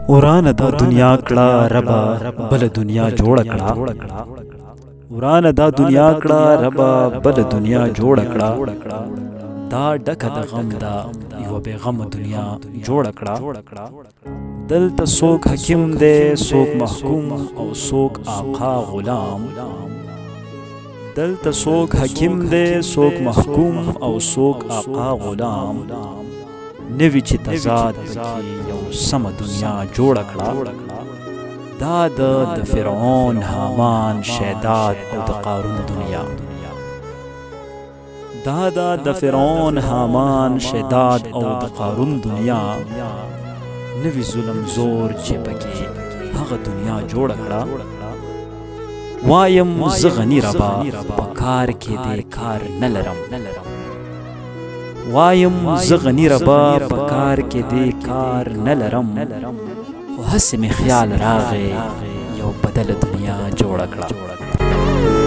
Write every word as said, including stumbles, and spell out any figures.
وران دا دنیا کړه ربا بل دنیا جوړ کړه وران دا دنیا کړه ربا بل دنیا جوړ کړه دا ډکه د غم دا یو بے غم دنیا جوړ کړه دلته څوک حکیم دی څوک محکوم او څوک آقا غلام دلته څوک حکیم دی څوک محکوم او څوک آقا غلام نوی چې تضاد پکې یو سمه دنیا جوړه کړه دا د فرعون حامان شیداد او د قارون دنیا دا د فرعون حامان شیداد او د قارون دنیا نوی ظلم زور چې پکې هغه دنیا جوړه کړه وایم زه غنی ربا په کار کې دې کار نه لرم وایم زه غنی ربا په کار کې دې کار نه لرم خو هسې مې خیال راغی یو بدله دنیا جوړه کړه